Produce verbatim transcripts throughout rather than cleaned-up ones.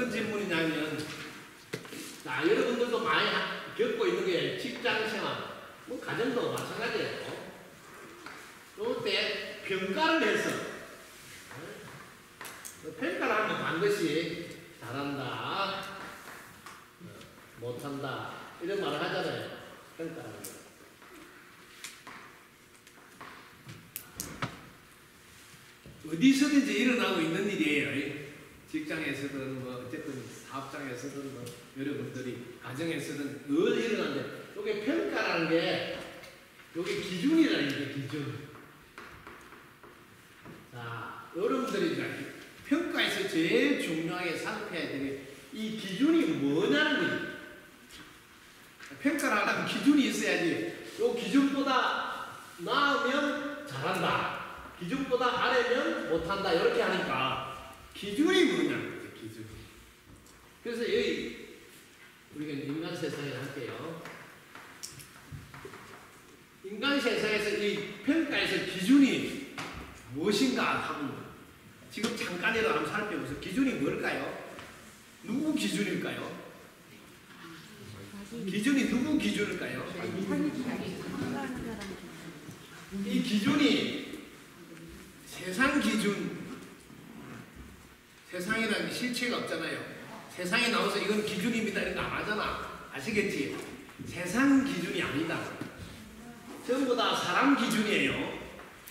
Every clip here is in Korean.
어떤 질문이냐면, 자, 여러분들도 많이 겪고 있는 게 직장생활, 뭐 가정도 마찬가지예요. 이때 평가를 해서 평가를 하면 반드시 잘한다, 못한다 이런 말을 하잖아요. 평가를 하면. 어디서든지 일어나고 있는 일이에요. 직장에서든 뭐 어쨌든 사업장에서든 뭐 여러분들이 가정에서든 늘 일어나는데, 이게 평가라는 게 이게 기준이라는 게 기준. 자, 여러분들이 평가에서 제일 중요하게 생각해야 되는 이 기준이 뭐냐는 거예요. 평가를 하려면 기준이 있어야지. 이 기준보다 나으면 잘한다, 기준보다 아래면 못한다, 이렇게 하니까 기준이 뭐냐는 거죠, 기준. 그래서 여기 우리가 인간 세상에 할게요. 인간 세상에서 이 평가에서 기준이 무엇인가 하면 지금 잠깐이라도 한번 살펴보세요. 기준이 뭘까요? 누구 기준일까요? 기준이 누구 기준일까요? 이 기준이 세상 기준, 세상이라는 게 실체가 없잖아요. 세상에 나와서 이건 기준입니다 이런 거 안 하잖아. 아시겠지? 세상 기준이 아니다. 전부 다 사람 기준이에요.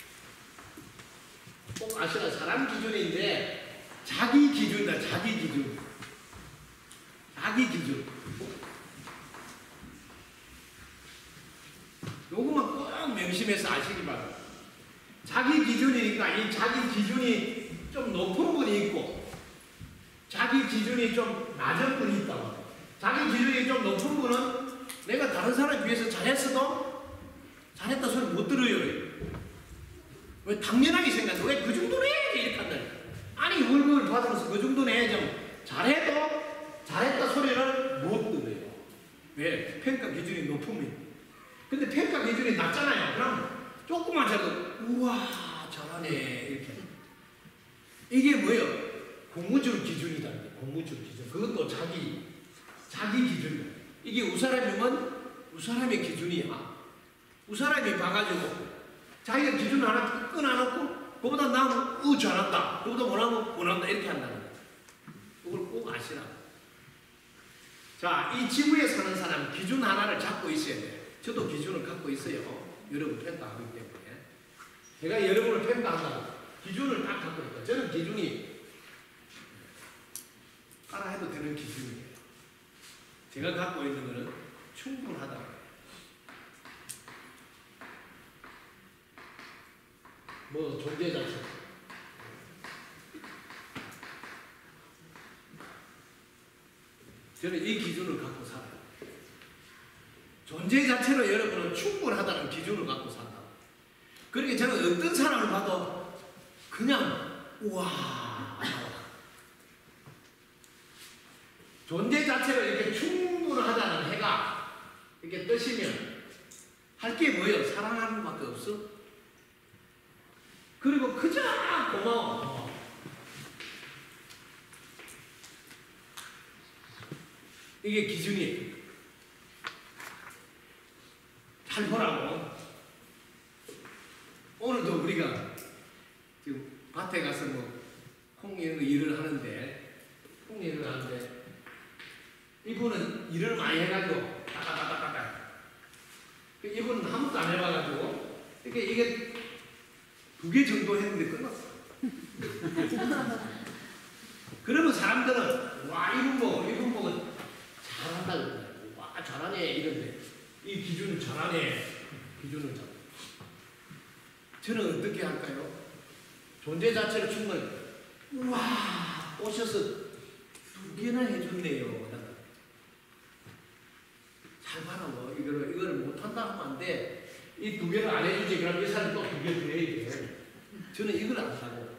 꼭 아시라, 사람 기준인데 자기 기준이다. 자기 기준. 자기 기준. 요것만 꼭 명심해서 아시기 바랍니다. 자기 기준이니까 이 자기 기준이 좀 높은 분이 있고 자기 기준이 좀 낮은 분이 있다고. 자기 기준이 좀 높은 분은 내가 다른 사람에 비해서 잘했어도 잘했다 소리 못 들어요. 왜? 당연하게 생각해. 왜 그 정도는 해야지 이렇게 한다. 아니 월급을 받으면서 그 정도는 해야지. 잘해도 잘했다 소리를 못 들어요. 왜? 평가 기준이 높으면. 근데 평가 기준이 낮잖아요. 그럼 조금만 잘해도 우와 잘하네 이렇게. 이게 뭐예요? 고무줄 기준이다. 고무줄 기준. 그것도 자기 자기 기준이야. 이게 우사람이면 우사람의 기준이야. 우사람이 봐가지고 자기가 기준 하나 끊어놓고 그보다 나면 우 잘한다, 그보다 못하면 못한다 이렇게 한다는 거야. 그걸 꼭 아시라. 자, 이 지구에 사는 사람 기준 하나를 잡고 있어야 돼. 저도 기준을 갖고 있어요. 여러분 평가하기 때문에. 제가 여러분을 평가한다고 기준을 딱 갖고 있다. 저는 기준이 따라 해도 되는 기준이에요. 제가 갖고 있는 것은 충분하다. 뭐 존재 자체. 저는 이 기준을 갖고 살아요. 존재 자체로 여러분은 충분하다는 기준을 갖고 산다. 그러니까 저는 어떤 사람을 봐도 그냥 우와 존재 자체로 이렇게 충분하다는 해가 이렇게 뜨시면 할 게 뭐예요? 사랑하는 것밖에 없어. 그리고 그저 고마워. 이게 기준이에요. 잘 보라고. 오늘도 우리가 지금 밭에 가서 뭐 콩 이런 거 일을 하는데 콩 일을 하는데 이분은 일을 많이 해가지고 따다다다다다. 이분은 아무것도 안 해봐가지고 이렇게 이게 두 개 정도 했는데 끝났어. 그러면 사람들은 와 이분 보고 이분 보고 잘한다 그러잖아요. 와 잘하네 이런데 이 기준은 잘하네. 기준은 잘. 저는 어떻게 할까요? 존재 자체를 충분히 와 오셔서 두 개나 해줬네요. 잘 봐라고. 이거를 이거를 못한다 하면 안 돼. 이 두 개를 안 해주지. 그럼 이 사람이 또 두 개를 더 해야 돼. 저는 이걸 안 하고.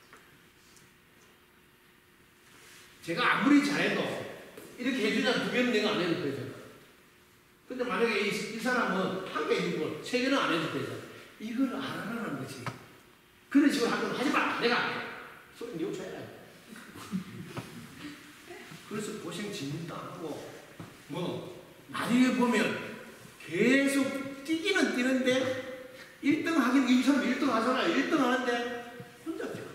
제가 아무리 잘해도 이렇게 해주자 두 개는 내가 안 해도 되잖아. 근데 만약에 이, 이 사람은 한 개 해주고 세 개는 안 해도 되잖아. 이걸 안 하라는 거지. 그런 식으로 하면 하지 마. 내가 안 해. 소리 니 욕쳐야 돼. 그래서 고생 진짜 안 하고, 뭐, 나중에 보면 계속 뛰기는 뛰는데, 일 등 하긴, 이 사람 일 등 하잖아요. 일 등 하는데, 혼자 뛰어.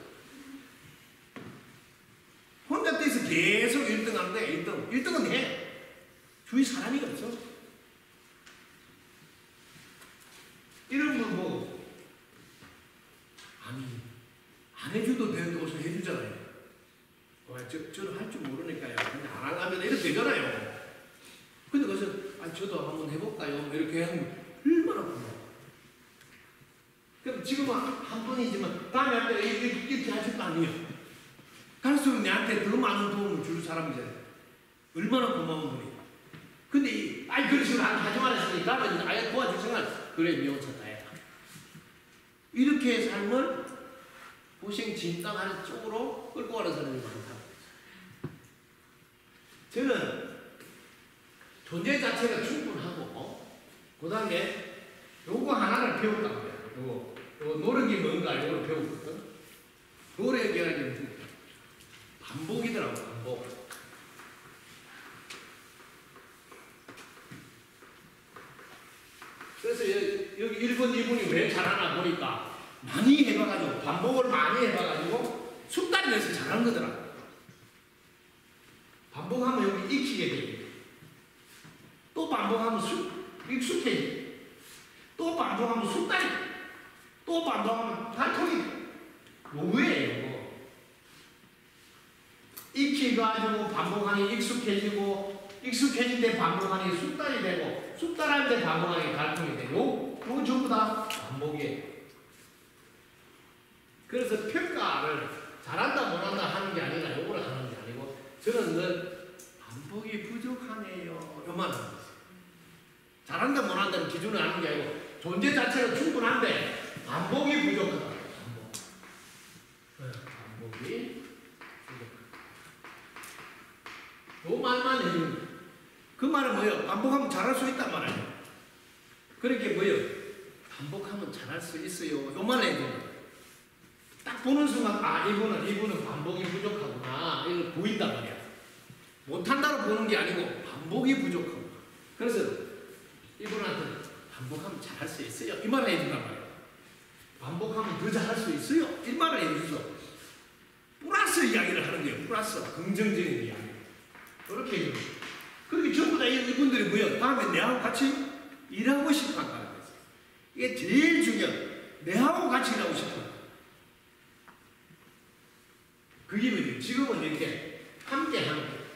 혼자 뛰어서 계속 일 등 하는데, 일 등. 일 등은 해. 주위 사람이 없어. 이러면 뭐, 아니, 안 해줘도 되는데 어서 해주잖아요. 와, 저, 저는 할 줄 모르니까요. 그냥 안 하려면 이렇게 되잖아요. 근데 그래서, 아, 저도 한번 해볼까요? 이렇게 하면 얼마나 고마워. 그럼 지금은 한 번이지만, 다음에 할 때 이렇게, 이렇게 하실 거 아니에요. 갈수록 내한테 더 많은 도움을 줄 사람이잖아요. 얼마나 고마운 분이에요. 근데, 이, 아이, 그런 식으로 하지 말았으니까, 다음에 아예 도와주시면, 그래, 미혼차 다해다. 이렇게 삶을 고생 진땀하는 쪽으로 끌고 가는 사람이 많다. 저는 존재 자체가 충분하고, 그 다음에 요거 하나를 배웠단 말이야. 요거, 요거 노력이 뭔가 요걸 배웠거든. 노력이라는 게 반복이더라고, 반복. 그래서 여기 일 번, 이 번이 왜 잘하나 보니까 많이 해봐가지고, 반복을 많이 해봐가지고 습관이 돼서 잘하는 거더라. 반복하면 여기 익히게 돼. 또 반복하면 수, 익숙해지. 또 반복하면 습관이. 또 반복하면 발통이. 뭐예요, 이거? 익혀가지고 반복하니 익숙해지고, 익숙해질 때 반복하니 습관이 되고, 습관할 때 반복하니 발통이 되고, 이거 전부 다 반복이에요. 그래서 평가를 잘한다 못한다 하는 게 아니라 요거를 하는 게 아니고, 저는 늘 반복이 부족하네요 요만 하는 거죠. 잘한다 못한다는 기준을 하는 게 아니고, 존재 자체가 충분한데 반복이 부족하다. 반복. 네, 반복이 부족하다. 요 말만 해주는 거예요. 그 말은 뭐예요? 반복하면 잘할 수 있단 말이에요. 그렇게 뭐예요? 반복하면 잘할 수 있어요. 요 말을 해주는 거예요. 딱 보는 순간, 아, 이분은, 이분은 반복이 부족하구나. 이걸 보인단 말이야. 못한다고 보는 게 아니고, 반복이 부족하구나. 그래서, 이분한테는 반복하면 잘할 수 있어요. 이 말을 해준단 말이야. 반복하면 더 잘할 수 있어요. 이 말을 해주죠. 플러스 이야기를 하는 거예요. 플러스. 긍정적인 이야기. 그렇게 해주는 거예요. 그렇게 전부 다 이분들이 뭐예요? 다음에 내하고 같이 일하고 싶어 한다는 거죠. 이게 제일 중요해요. 내하고 같이 일하고 싶어. 그게 뭐예요? 지금은 이렇게 함께 하는 거예요.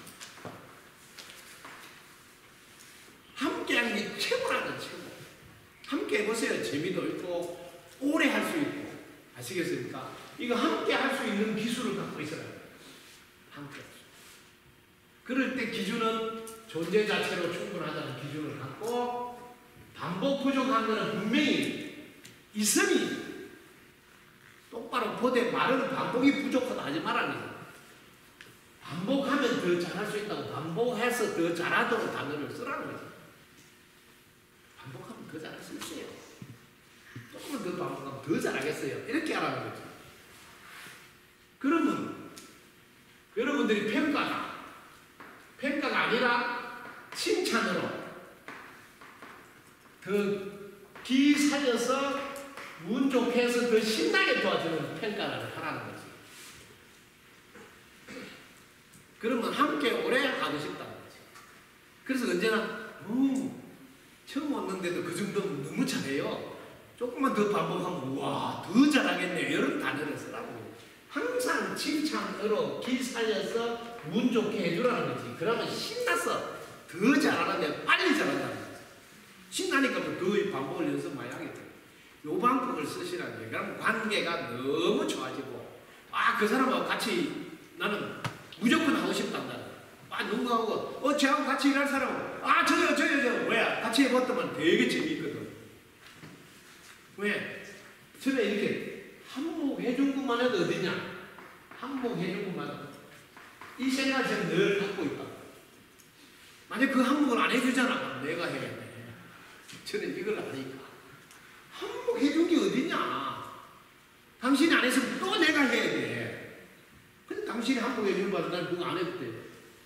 함께 하는 게 최고라는 최고. 함께 해보세요. 재미도 있고, 오래 할 수 있고. 아시겠습니까? 이거 함께 할 수 있는 기술을 갖고 있어야 돼요. 함께 할 수. 그럴 때 기준은 존재 자체로 충분하다는 기준을 갖고, 반복 부족한 것은 분명히 있으니, 똑바로 보되 말은 반복이 부족하다 하지 말라는 거죠. 반복하면 더 잘할 수 있다고, 반복해서 더 잘하도록 단어를 쓰라는 거죠. 반복하면 더 잘할 수 있어요. 조금만 더 반복하면 더 잘하겠어요. 이렇게 하라는 거죠. 그러면 여러분들이 평가가 평가가 아니라 칭찬으로 더 기 살려서 운 좋게 해서 더 신나게 도와주는 평가를 하라는 거지. 그러면 함께 오래 하고 싶다는 거지. 그래서 언제나 음, 처음 왔는데도 그 정도면 너무 잘해요. 조금만 더 반복하면 와, 더 잘하겠네. 이런 단어를 쓰라고. 항상 칭찬으로 기 살려서 운 좋게 해주라는 거지. 그러면 신나서 더 잘하는데 빨리 잘한다는 거지. 신나니까 뭐 더 반복을 연습 많이 하겠다. 요 방법을 쓰시라는 거예요. 그럼 관계가 너무 좋아지고, 아, 그 사람하고 같이 나는 무조건 하고 싶단다. 아, 누구하고, 어, 쟤하고 같이 일할 사람하고, 아, 저요, 저요, 저요. 왜? 같이 해봤더만 되게 재미있거든. 왜? 저는 이렇게 한몫해준 것만 해도 어디냐? 한몫해준 것만 해도. 이 생각을 저는 늘 갖고 있다. 만약 그 한몫을 안 해주잖아. 내가 해야겠네. 저는 이걸 아니까. 한몫해준 게 어디냐? 당신이 안 했으면 또 내가 해야 돼. 근데 당신이 한몫해주는 바도 난 그거 안 해도 돼.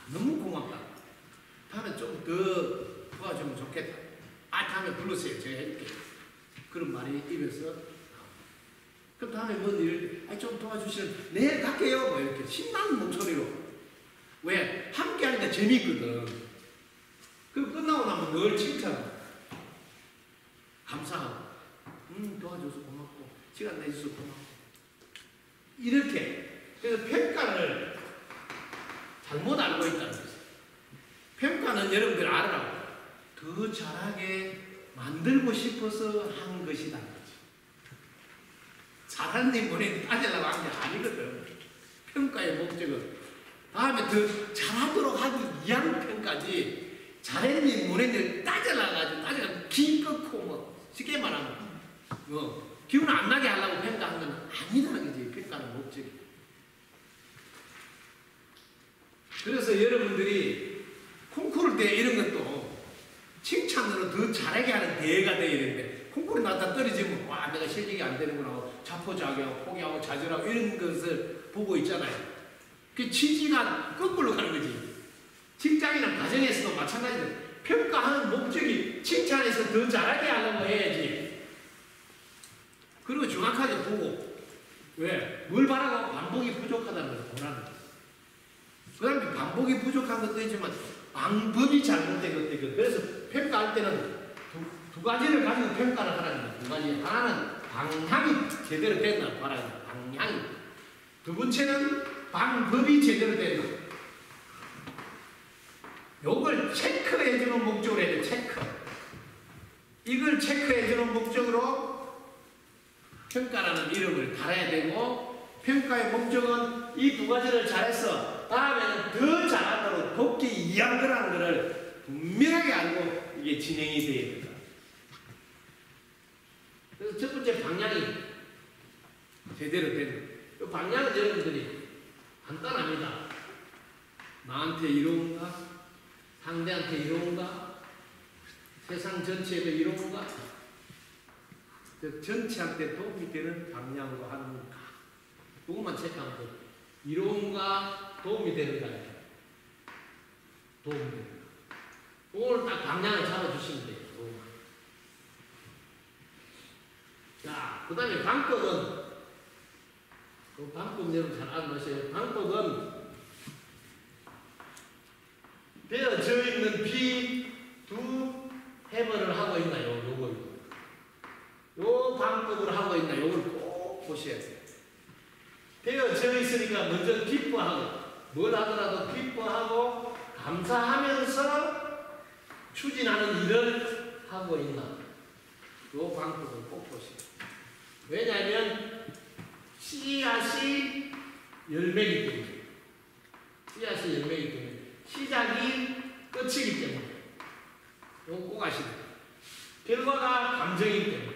너무 고맙다. 다음에 좀 더 도와주면 좋겠다. 아, 다음에 불러주세요. 제가 해줄게. 그런 말이 입에서. 그 다음에 뭔 일, 아, 좀 도와주시면 내일 갈게요. 뭐 이렇게 신나는 목소리로. 왜? 함께 하니까 재밌거든. 그 끝나고 나면 늘 칭찬. 감사하고. 음, 도와줘서 고맙고. 시간 내줘서 고맙고. 이렇게. 그래서 평가를 잘못 알고 있다는 거죠. 평가는 여러분들 알아라고. 더 잘하게 만들고 싶어서 한 것이다. 잘하는 데 보내니 따지려고 한 게 아니거든. 평가의 목적은. 다음에 더 잘하도록 하기 위한 평가지. 잘했니 못했니 따지려고 하지. 따지려고 기 꺾고 뭐 쉽게 말하면 어, 기분 안 나게 하려고 평가한 건 아니라는 거지. 평가는 목적이. 그래서 여러분들이 콩쿠르 때 이런 것도 칭찬으로 더 잘하게 하는 대회가 돼야 되는데 콩쿠르 나다 떨어지면 와 내가 실력이 안 되는구나 자포자기하고 포기하고 좌절하고 이런 것을 보고 있잖아요. 그 취지가 거꾸로 가는 거지. 직장이나 가정에서도 마찬가지로 평가하는 목적이 칭찬해서 더 잘하게 하려고 해야지. 그리고 정확하게 보고 왜? 뭘 바라고 반복이 부족하다는 것을 보라는 거예요. 그 다음에 반복이 부족한 것도 있지만 방법이 잘못된 것도 있고 그래서 평가할 때는 두, 두 가지를 가지고 평가를 하라는 거예요. 두 가지. 하나는 방향이 제대로 됐나 봐라는 거예요. 방향이. 두 번째는 방법이 제대로 됐나. 요걸 체크해주는 목적으로 해야 돼요. 체크. 이걸 체크해주는 목적으로 평가라는 이름을 달아야 되고 평가의 목적은 이 두 가지를 잘해서 다음에는 더 잘하도록 돕기 위한 거라는 것을 분명하게 알고 이게 진행이 되어야 된다. 그래서 첫 번째 방향이 제대로 되는 이 방향은 여러분들이 간단합니다. 나한테 이로운가? 상대한테 이로운가? 세상 전체에도 이로운가? 전체한테 도움이 되는 방향으로 하는가? 그것만 체크하면 돼요. 이로운가? 도움이 되는가? 도움이 되는가? 그걸 딱 방향을 잡아주시면 돼요. 자, 그 다음에 방법은, 그 방법 여러분 잘 알아보세요. 방법은 되어져 있는 비 두 해버를 하고 있나요? 요거, 요 방법으로 하고 있나? 요걸 꼭 보셔야 돼요. 되어져 있으니까 먼저 기뻐하고, 뭘 하더라도 기뻐하고, 감사하면서 추진하는 일을 하고 있나? 요 방법을 꼭 보시고. 왜냐하면 씨앗이 열매이기 때문에. 씨앗이 열매이기 때문에. 시작이 끝이기 때문에. 이거 꼭 아시네. 결과가 감정이기 때문에.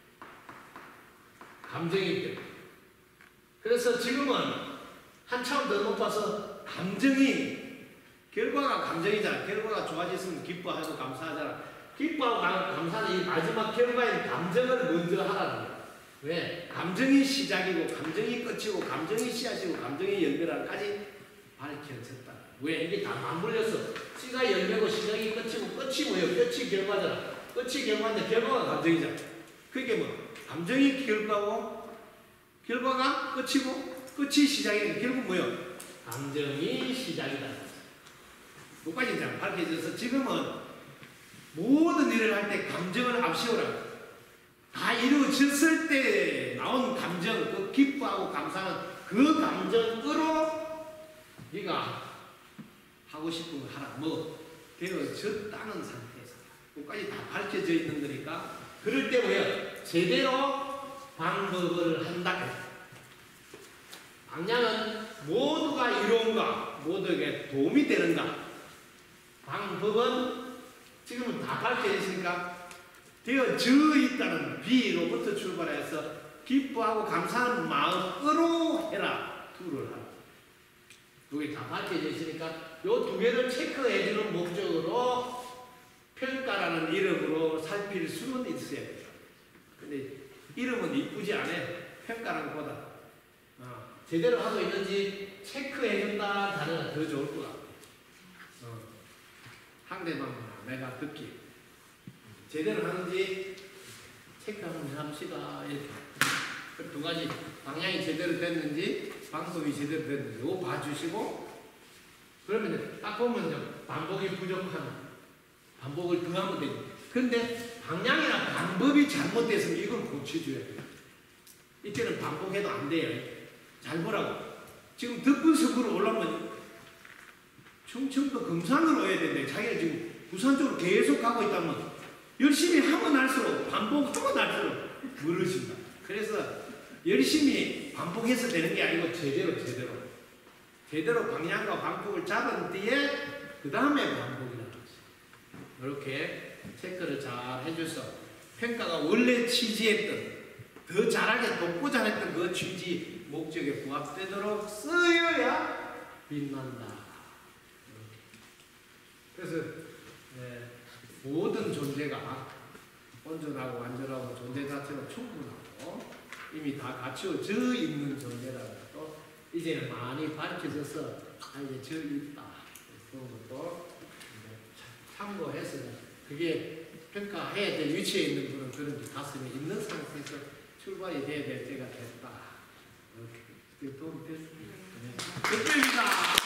감정이기 때문에. 그래서 지금은 한참 더 높아서 감정이, 결과가 감정이잖아. 결과가 좋아졌으면 기뻐하고 감사하잖아. 기뻐하고 감사하는 이 마지막 결과인 감정을 먼저 하라는 거예요. 왜? 감정이 시작이고, 감정이 끝이고, 감정이 씨앗이고, 감정이 열매라까지 밝혀졌다. 왜? 이게 다 맞물려서 씨가 열매고, 시작이 끝이고, 끝이 뭐예요? 끝이 결과잖아. 끝이 결과인데, 결과가 감정이잖아. 그게 뭐? 감정이 결과고, 결과가 끝이고, 끝이 시작이니까 결국 뭐예요? 감정이 시작이다. 여기까지 잘 밝혀져서 지금은 모든 일을 할 때 감정을 앞세우라고. 다 이루어졌을 때 나온 감정, 그 기뻐하고 감사하는 그 감정으로 네가 하고 싶은 거 하라. 뭐 되어졌다는 상태에서 여기까지 다 밝혀져 있는 거니까 그럴 때 뭐예요? 제대로 방법을 한다. 방향은 모두가 이루어온가, 모두에게 도움이 되는가. 방법은 지금은 다 밝혀져 있으니까 되어져 있다는 비로부터 출발해서 기뻐하고 감사하는 마음으로 해라. 두를 하라. 두 개 다 밝혀져 있으니까 이 두 개를 체크해주는 목적으로 평가라는 이름으로 살필 수는 있어야 돼요. 근데 이름은 이쁘지 않아. 평가라는 것보다 어, 제대로 하고 있는지 체크해준다 단어가 더 좋을 것 같아요. 상대방이나 내가 듣기 제대로 하는지 체크 한번 합시다. 이렇게 두 가지 방향이 제대로 됐는지 방법이 제대로 됐는지 이거 봐주시고 그러면 딱 보면 반복이 부족하면 반복을 더하면 되죠. 근데 방향이나 방법이 잘못됐으면 이건 고쳐줘야 돼요. 이때는 반복해도 안 돼요. 잘 보라고. 지금 덕분석으로 올라오면 충청도 금산으로 와야 되는데 자기가 지금 부산 쪽으로 계속 가고 있다면 열심히 하면 할수록 반복하면 할수록 멀어진다. 그래서 열심히 반복해서 되는 게 아니고 제대로 제대로 제대로 방향과 방법을 잡은 뒤에 그 다음에 반복이라는 거죠. 이렇게 체크를 잘 해줘서 평가가 원래 취지했던 더 잘하게 돕고자 했던 그 취지 목적에 부합되도록 쓰여야 빛난다. 그래서 네, 모든 존재가 온전하고 완전하고 존재 자체로 충분하고 이미 다 갖추어져 있는 존재라고 또 이제는 많이 밝혀져서 아 이제 저 있다 그런 것도 참고해서 그게 평가해야 될 위치에 있는 분은 그런 게 가슴에 있는 상태에서 출발이 돼야 될 때가 됐다. 이렇게 도움이 됐습니다. 네. 끝입니다.